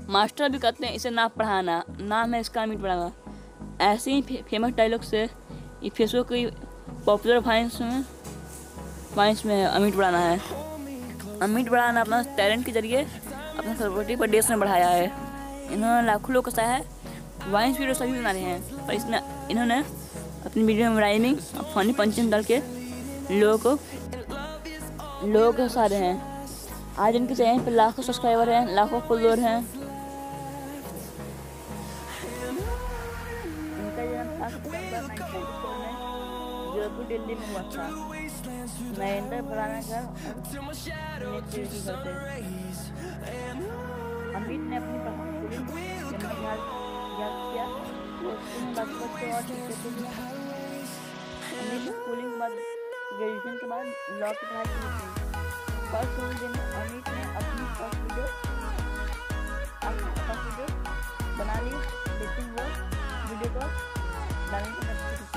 Master भी कहते हैं इसे ना पढ़ाना, नाम है इसका अमित बढ़ाना। ऐसे ही फेमस डायलॉग से ये फेसबुक की पॉपुलर वाइंस में अमित बढ़ाना है। अमित बढ़ाना अपना टैलेंट के जरिए अपना सेलिब्रिटी पर देश में बढ़ाया है। इन्होंने लाखों लोग को हंसाया है। वाइंस वीडियो सभी बना रहे हैं, पर इन्होंने अपनी वीडियो में राइमिंग और फनी पंचिंग डाल के लोगों को हंसा रहे हैं। आज इनके चैनल पर लाखों सब्सक्राइबर हैं, लाखों फॉलोअर हैं। इनका जन्म था सितंबर 1994 में जयपुर दिल्ली में हुआ था। नरेंद्र भराना घर करते। अमित ने अपनी स्कूलिंग के बाद ग्रेजुएशन के बाद लॉ की पढ़ाई की थी। फर्स्ट दिन अमित ने अपनी फर्स्ट वीडियो बना ली, लेकिन वो वीडियो को डालने की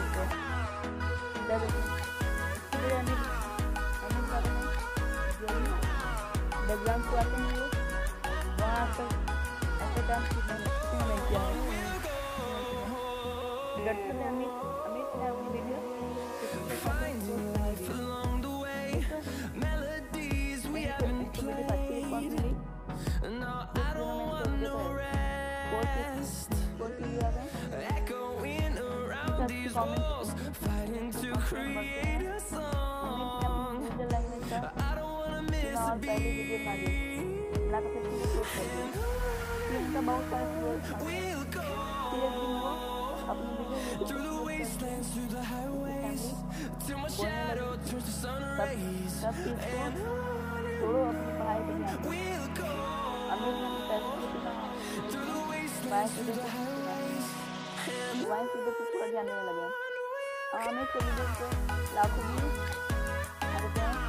बैकग्राउंड को आते हैं लोग वहाँ पर ऐसे डांस किया है। लड़के में अमित ने अपनी वीडियो पहले वीडियो बना ली इसका बहुत सारे अपनी छोड़ो अपनी पढ़ाई पे ध्यान दो। अमित ने पर ध्यान देने लगे। अमित के वीडियो को लाखों व्यूज आते हैं।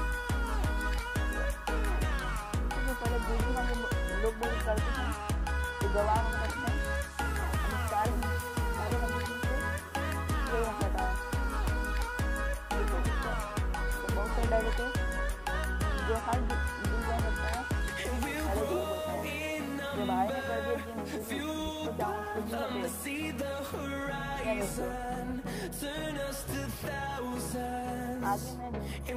पहले वीडियो में लोग बहुत करते हैं तो गवाह करते हैं। बहुत सारे डायलॉग है जो हर दिन करता है। जो भाई ने कर दिया आगे मैं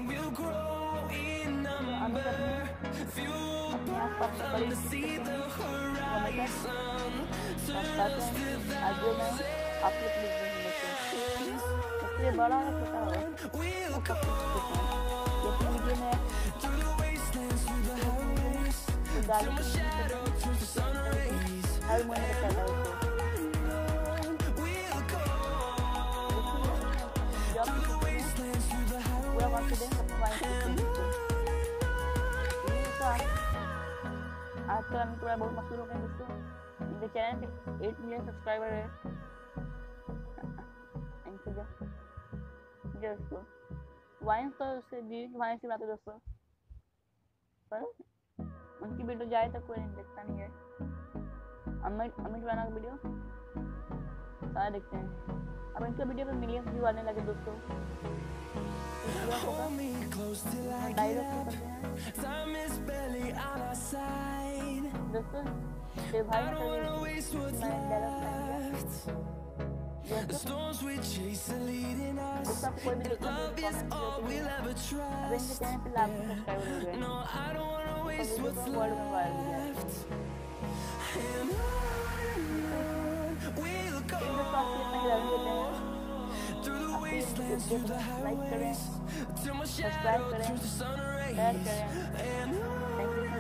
सबसे बड़ा है छोटा है वीडियो में हर महीने बताता है पूरा कॉन्फिडेंस आजकल हम थोड़ा बहुत मशहूर हो गए दोस्तों। इनके चैनल पे 8 मिलियन सब्सक्राइबर है। दोस्तों वाइंस तो उससे वाइंस की बात है दोस्तों, पर उनकी वीडियो जाए तक कोई नहीं देखता नहीं है। अमित राणा का वीडियो सारे देखते हैं। अब इनके वीडियो पे मिलियन व्यू आने लगे दोस्तों। दोस्तों भाई कोई भी लाइक करें, सब्सक्राइब करें, शेयर करें। Thank you.